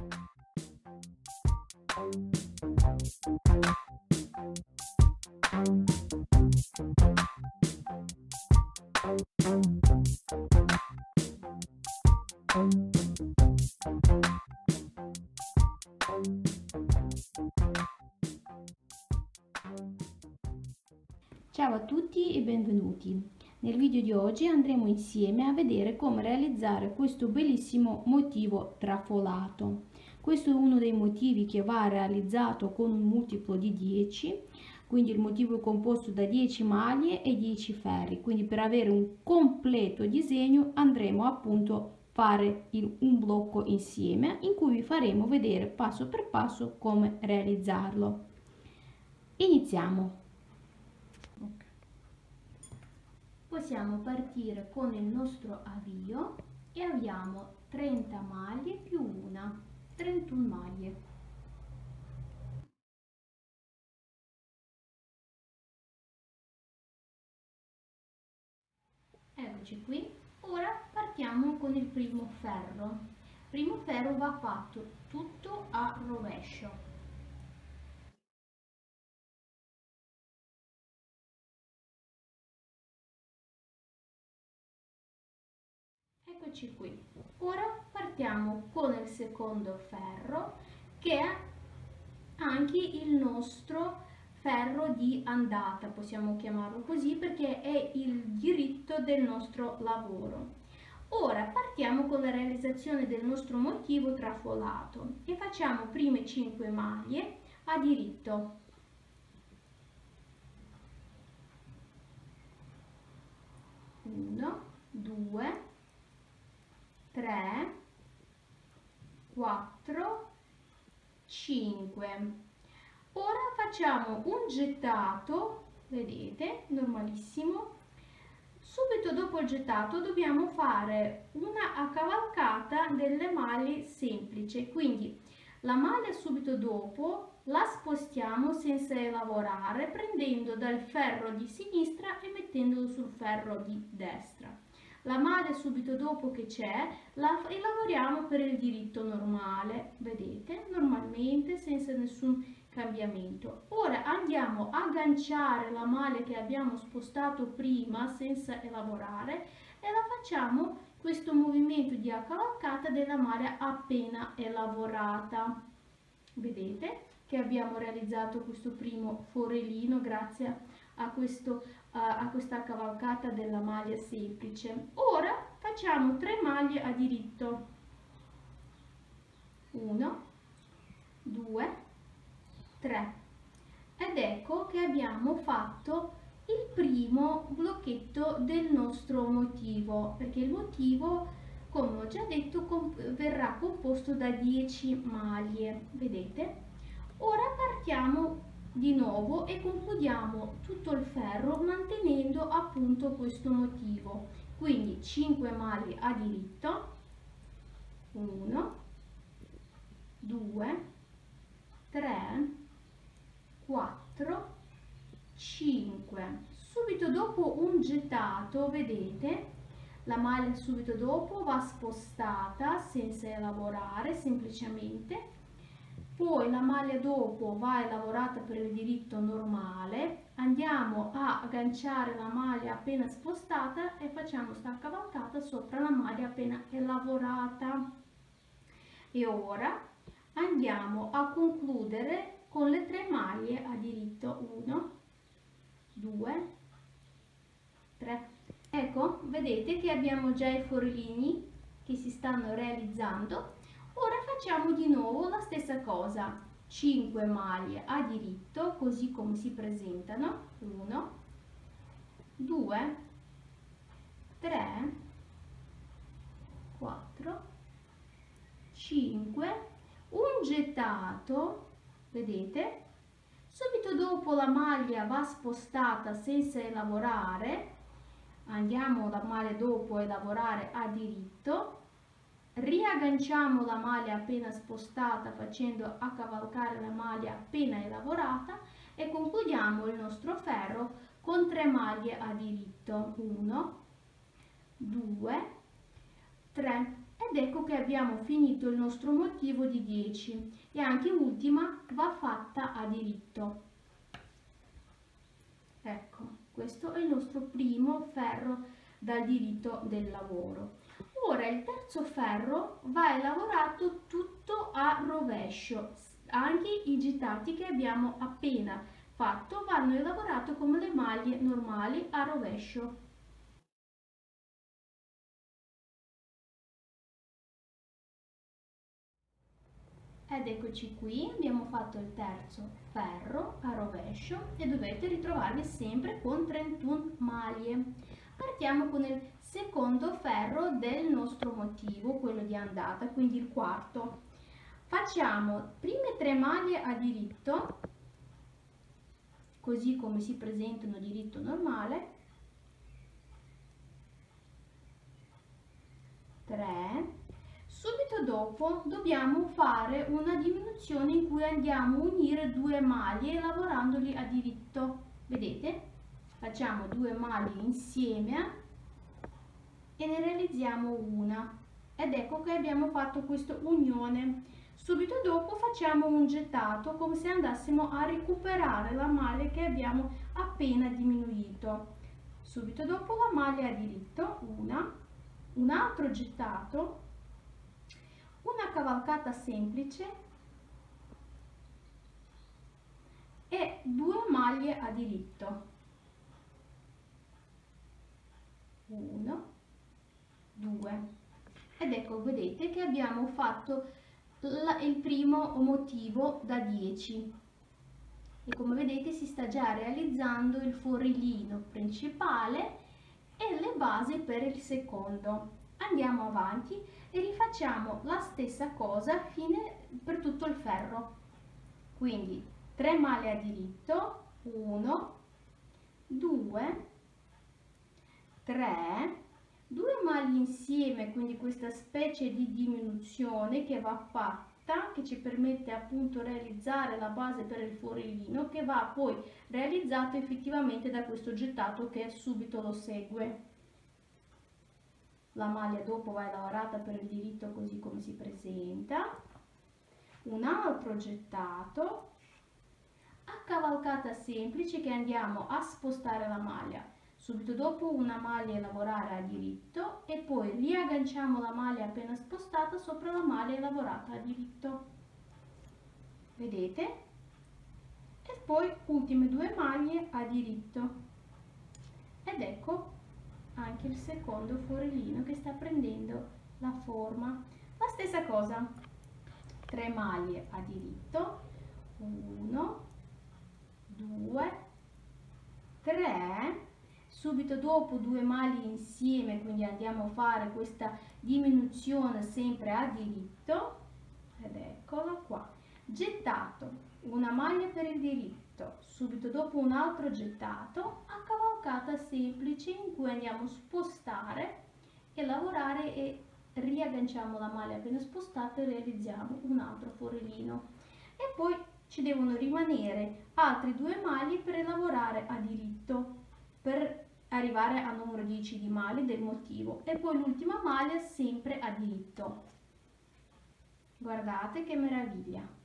Ciao a tutti e benvenuti. Nel video di oggi andremo insieme a vedere come realizzare questo bellissimo motivo trafolato. Questo è uno dei motivi che va realizzato con un multiplo di 10, quindi il motivo è composto da 10 maglie e 10 ferri, quindi per avere un completo disegno andremo appunto a fare un blocco insieme in cui vi faremo vedere passo per passo come realizzarlo. Iniziamo. Possiamo partire con il nostro avvio e abbiamo 30 maglie più una, 31 maglie. Eccoci qui. Ora partiamo con il primo ferro. Il primo ferro va fatto tutto a rovescio. Eccoci qui. Ora partiamo con il secondo ferro, che è anche il nostro ferro di andata, possiamo chiamarlo così perché è il diritto del nostro lavoro. Ora partiamo con la realizzazione del nostro motivo trafolato e facciamo prime 5 maglie a diritto. 1, 2, 3, 4, 5. Ora facciamo un gettato, vedete, normalissimo. Subito dopo il gettato dobbiamo fare una accavalcata delle maglie semplice, quindi la maglia subito dopo la spostiamo senza lavorare, prendendo dal ferro di sinistra e mettendolo sul ferro di destra. La maglia subito dopo che c'è e lavoriamo per il diritto normale, vedete, normalmente senza nessun cambiamento. Ora andiamo a agganciare la maglia che abbiamo spostato prima senza lavorare e la facciamo questo movimento di accavalcata della maglia appena lavorata. Vedete che abbiamo realizzato questo primo forellino grazie a questa cavalcata della maglia semplice. Ora facciamo 3 maglie a diritto. 1, 2, 3. Ed ecco che abbiamo fatto il primo blocchetto del nostro motivo, perché il motivo, come ho già detto, verrà composto da 10 maglie, vedete? Ora partiamo di nuovo e concludiamo tutto il ferro mantenendo appunto questo motivo, quindi 5 maglie a diritto, 1, 2, 3, 4, 5. Subito dopo un gettato, vedete, la maglia subito dopo va spostata senza lavorare, semplicemente. Poi la maglia dopo va lavorata per il diritto normale, andiamo a agganciare la maglia appena spostata e facciamo sta cavalcata sopra la maglia appena lavorata. E ora andiamo a concludere con le 3 maglie a diritto. 1, 2, 3. Ecco, vedete che abbiamo già i forellini che si stanno realizzando. Ora facciamo di nuovo la stessa cosa, 5 maglie a diritto, così come si presentano, 1, 2, 3, 4, 5, un gettato, vedete? Subito dopo la maglia va spostata senza lavorare, andiamo la maglia dopo a lavorare a diritto, riagganciamo la maglia appena spostata facendo accavalcare la maglia appena lavorata e concludiamo il nostro ferro con 3 maglie a diritto. 1, 2, 3. Ed ecco che abbiamo finito il nostro motivo di 10 e anche l'ultima va fatta a diritto. Ecco, questo è il nostro primo ferro dal diritto del lavoro. Ora il terzo ferro va lavorato tutto a rovescio, anche i gittati che abbiamo appena fatto vanno lavorati come le maglie normali a rovescio. Ed eccoci qui, abbiamo fatto il terzo ferro a rovescio e dovete ritrovarvi sempre con 31 maglie. Partiamo con il secondo ferro del nostro motivo, quello di andata, quindi il quarto. Facciamo prime 3 maglie a diritto, così come si presentano diritto normale, 3. Subito dopo dobbiamo fare una diminuzione in cui andiamo a unire 2 maglie lavorandoli a diritto. Vedete? Facciamo 2 maglie insieme e ne realizziamo una. Ed ecco che abbiamo fatto questa unione. Subito dopo facciamo un gettato come se andassimo a recuperare la maglia che abbiamo appena diminuito. Subito dopo la maglia a diritto, un altro gettato, una cavalcata semplice e 2 maglie a diritto. 1, 2. Ed ecco, vedete che abbiamo fatto il primo motivo da 10. E come vedete si sta già realizzando il forellino principale e le basi per il secondo. Andiamo avanti e rifacciamo la stessa cosa per tutto il ferro. Quindi 3 maglie a diritto, 1, 2, 3, 2 maglie insieme, quindi questa specie di diminuzione che va fatta, che ci permette appunto realizzare la base per il forellino, che va poi realizzato effettivamente da questo gettato che subito lo segue. La maglia dopo va lavorata per il diritto così come si presenta, un altro gettato a cavalcata semplice che andiamo a spostare la maglia, subito dopo una maglia a lavorare a diritto e poi riagganciamo la maglia appena spostata sopra la maglia lavorata a diritto, vedete? E poi ultime 2 maglie a diritto ed ecco anche il secondo forellino che sta prendendo la forma. La stessa cosa, 3 maglie a diritto, 1, 2, 3, subito dopo 2 maglie insieme, quindi andiamo a fare questa diminuzione sempre a diritto ed eccola qua, gettato, una maglia per il diritto, subito dopo un altro gettato a cavalcata semplice in cui andiamo a spostare e lavorare e riagganciamo la maglia appena spostata e realizziamo un altro forellino e poi ci devono rimanere altre 2 maglie per lavorare a diritto per arrivare al numero 10 di maglie del motivo e poi l'ultima maglia sempre a diritto. Guardate che meraviglia!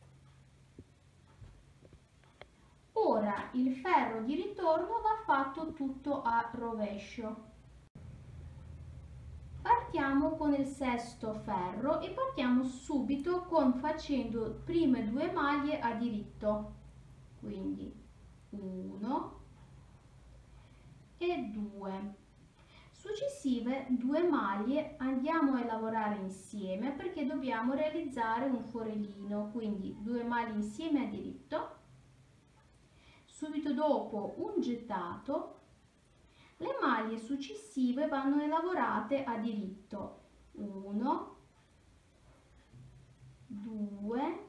Ora il ferro di ritorno va fatto tutto a rovescio. Partiamo con il sesto ferro e partiamo subito facendo prime 2 maglie a diritto, quindi 1 e 2. Successive 2 maglie andiamo a lavorare insieme perché dobbiamo realizzare un forellino, quindi 2 maglie insieme a diritto. Subito dopo un gettato, le maglie successive vanno lavorate a diritto, 1, 2,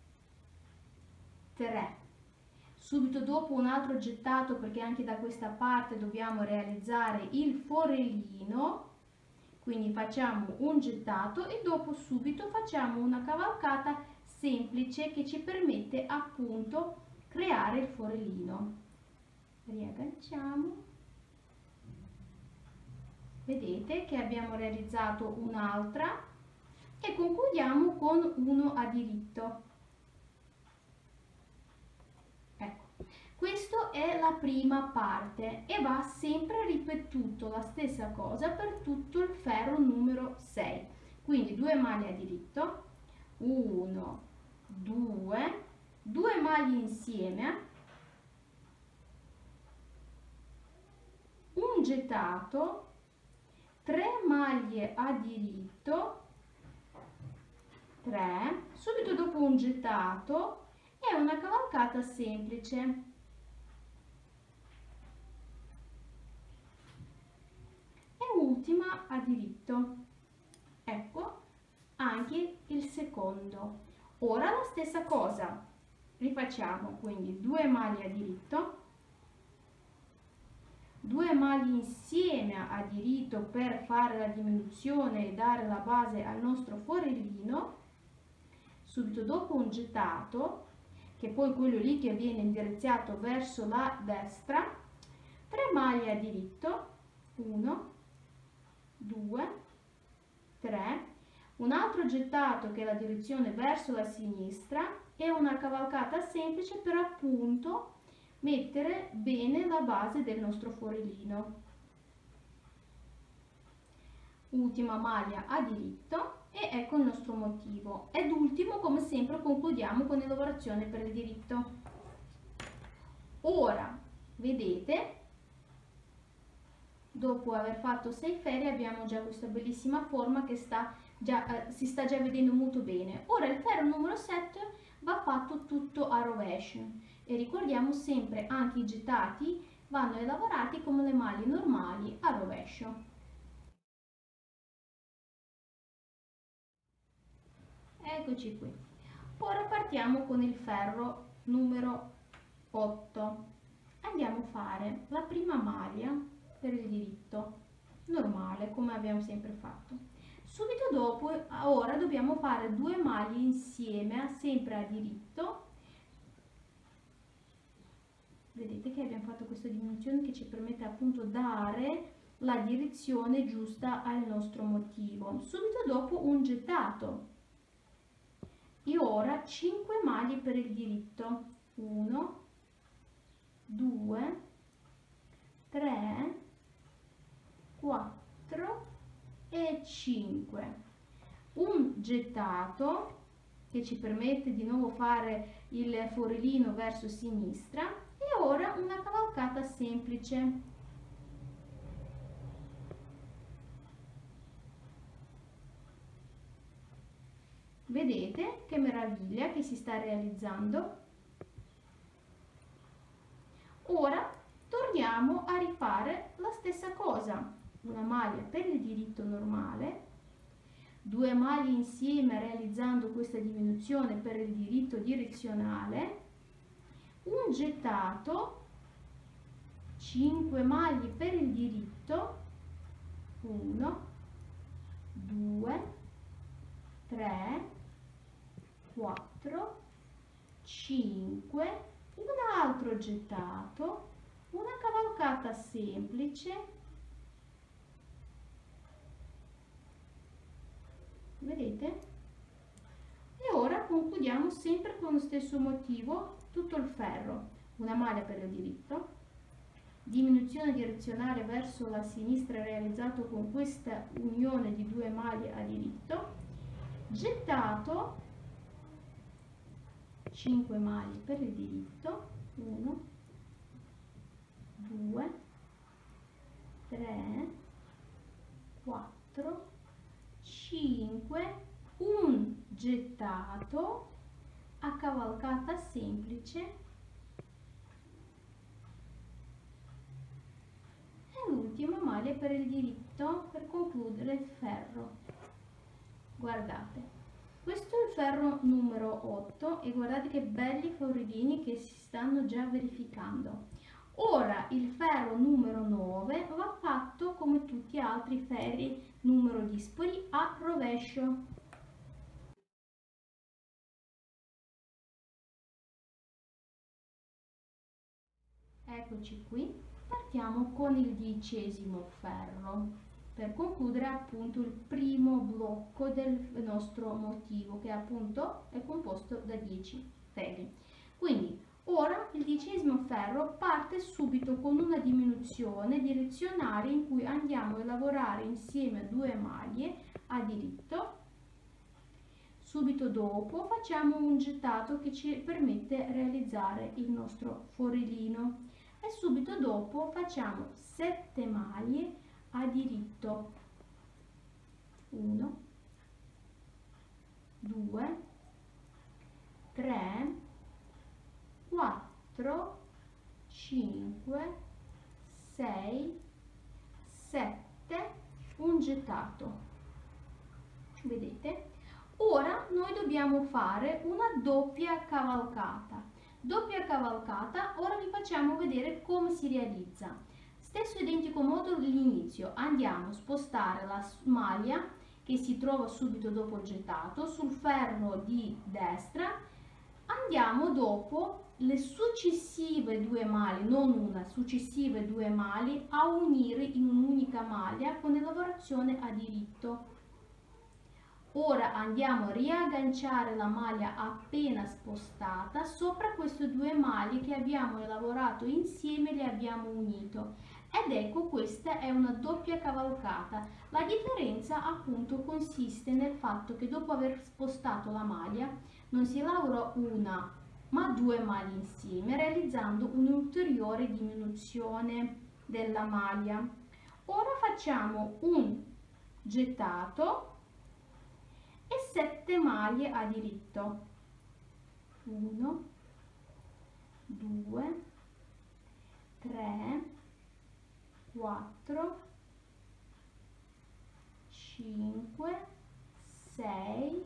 3. Subito dopo un altro gettato perché anche da questa parte dobbiamo realizzare il forellino, quindi facciamo un gettato e dopo subito facciamo una cavalcata semplice che ci permette appunto creare il forellino. Riagganciamo vedete che abbiamo realizzato un'altra e concludiamo con uno a diritto. Ecco, questa è la prima parte e va sempre ripetuto la stessa cosa per tutto il ferro numero 6. Quindi 2 maglie a diritto, 1, 2, 2 maglie insieme, un gettato, 3 maglie a diritto, 3, subito dopo un gettato e una cavalcata semplice. E ultima a diritto. Ecco anche il secondo. Ora la stessa cosa, rifacciamo quindi 2 maglie a diritto, 2 maglie insieme a diritto per fare la diminuzione e dare la base al nostro forellino, subito dopo un gettato, che poi quello lì che viene indirizzato verso la destra, 3 maglie a diritto, 1, 2, 3, un altro gettato che è la direzione verso la sinistra e una cavalcata semplice per appunto mettere bene la base del nostro forellino. Ultima maglia a diritto e ecco il nostro motivo. Ed ultimo, come sempre, concludiamo con la lavorazione per il diritto. Ora, vedete, dopo aver fatto 6 ferri abbiamo già questa bellissima forma che si sta già vedendo molto bene. Ora il ferro numero 7 va fatto tutto a rovescio e ricordiamo sempre anche i gettati vanno lavorati come le maglie normali a rovescio. Eccoci qui. Ora partiamo con il ferro numero 8. Andiamo a fare la prima maglia per il diritto, normale come abbiamo sempre fatto. Subito dopo, ora dobbiamo fare 2 maglie insieme, sempre a diritto. Vedete che abbiamo fatto questa diminuzione che ci permette appunto dare la direzione giusta al nostro motivo. Subito dopo un gettato. E ora 5 maglie per il diritto. 1, 2, 3, 4 e 5. Un gettato che ci permette di nuovo fare il forellino verso sinistra e ora una cavalcata semplice. Vedete che meraviglia che si sta realizzando? Ora torniamo a rifare la stessa cosa. Una maglia per il diritto normale, 2 maglie insieme realizzando questa diminuzione per il diritto direzionale, un gettato, 5 maglie per il diritto, 1, 2, 3, 4, 5, un altro gettato, una cavalcata semplice, vedete? E ora concludiamo sempre con lo stesso motivo tutto il ferro, una maglia per il diritto, diminuzione direzionale verso la sinistra realizzato con questa unione di 2 maglie a diritto, gettato, 5 maglie per il diritto, 1, 2, 3, 4, 5, un gettato a cavalcata semplice e l'ultima maglia per il diritto per concludere il ferro. Guardate. Questo è il ferro numero 8 e guardate che belli forellini che si stanno già verificando. Ora il ferro numero 9 va fatto come tutti gli altri ferri numero dispari a rovescio. Eccoci qui, partiamo con il 10° ferro. per concludere appunto il primo blocco del nostro motivo, che appunto è composto da 10 ferri. Quindi ora il 10° ferro parte subito con una diminuzione direzionale in cui andiamo a lavorare insieme a 2 maglie a diritto. Subito dopo facciamo un gettato che ci permette di realizzare il nostro forellino e subito dopo facciamo 7 maglie a diritto. 1, 2, 3, 4, 5, 6, 7, un gettato. Vedete? Ora noi dobbiamo fare una doppia cavalcata. Doppia cavalcata, ora vi facciamo vedere come si realizza. Stesso identico modo all'inizio, andiamo a spostare la maglia che si trova subito dopo il gettato sul ferro di destra, andiamo dopo le successive 2 maglie, non una, successive 2 maglie a unire in un'unica maglia con la lavorazione a diritto. Ora andiamo a riagganciare la maglia appena spostata sopra queste 2 maglie che abbiamo lavorato insieme e le abbiamo unito. Ed ecco, questa è una doppia cavalcata. La differenza appunto consiste nel fatto che dopo aver spostato la maglia non si lavora una ma 2 maglie insieme, realizzando un'ulteriore diminuzione della maglia. Ora facciamo un gettato e 7 maglie a diritto. 1, 2, 3, 4, 5, 6,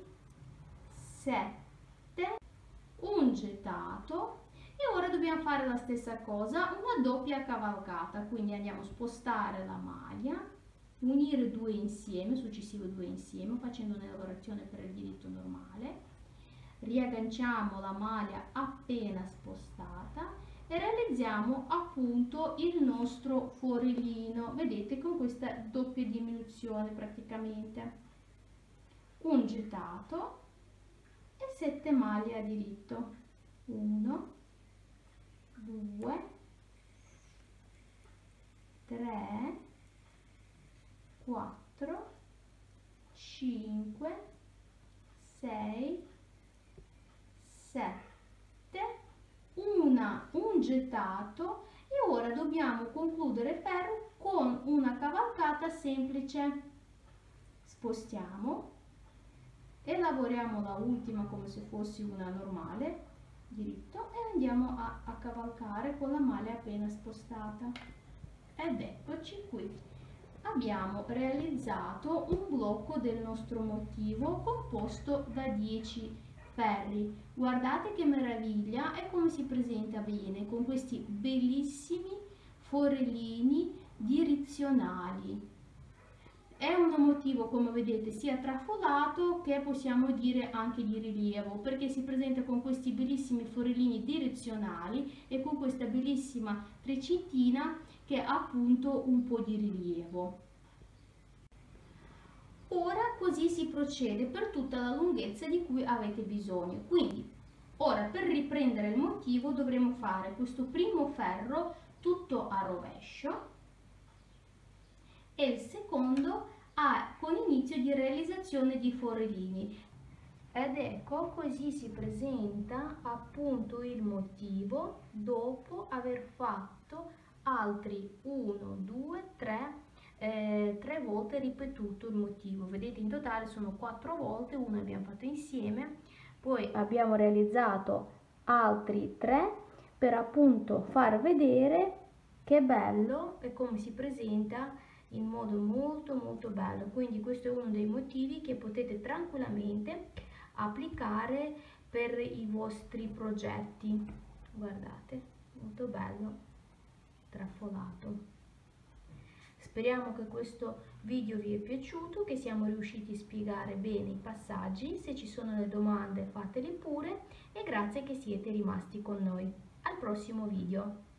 7, un gettato e ora dobbiamo fare la stessa cosa, una doppia cavalcata, quindi andiamo a spostare la maglia, unire 2 insieme, successive 2 insieme, facendo una lavorazione per il diritto normale, riagganciamo la maglia appena spostata e realizziamo appunto il nostro forellino, vedete, con questa doppia diminuzione praticamente. Un gettato e 7 maglie a diritto. 1, 2, 3, 4, 5, 6, 7, un gettato e ora dobbiamo concludere il ferro con una cavalcata semplice. Spostiamo e lavoriamo la ultima come se fosse una normale, diritto, e andiamo a cavalcare con la maglia appena spostata. Ed eccoci qui. Abbiamo realizzato un blocco del nostro motivo composto da 10 ferri. Guardate che meraviglia e come si presenta bene con questi bellissimi forellini direzionali. È un motivo, come vedete, sia trafolato che possiamo dire anche di rilievo, perché si presenta con questi bellissimi forellini direzionali e con questa bellissima treccettina che ha appunto un po' di rilievo. Ora così si procede per tutta la lunghezza di cui avete bisogno. Quindi ora per riprendere il motivo dovremo fare questo primo ferro tutto a rovescio e il secondo con inizio di realizzazione di forellini. Ed ecco, così si presenta appunto il motivo dopo aver fatto altri 1, 2, 3 volte ripetuto il motivo. Vedete, in totale sono 4 volte, una abbiamo fatto insieme, poi abbiamo realizzato altri 3 per appunto far vedere che bello e come si presenta in modo molto bello. Quindi questo è uno dei motivi che potete tranquillamente applicare per i vostri progetti. Guardate, molto bello, trafolato. Speriamo che questo video vi è piaciuto, che siamo riusciti a spiegare bene i passaggi. Se ci sono delle domande fateli pure e grazie che siete rimasti con noi. Al prossimo video.